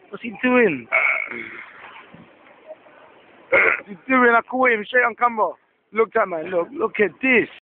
What's he doing? What's he doing? I caught him straight on camera. Look at man, look at this.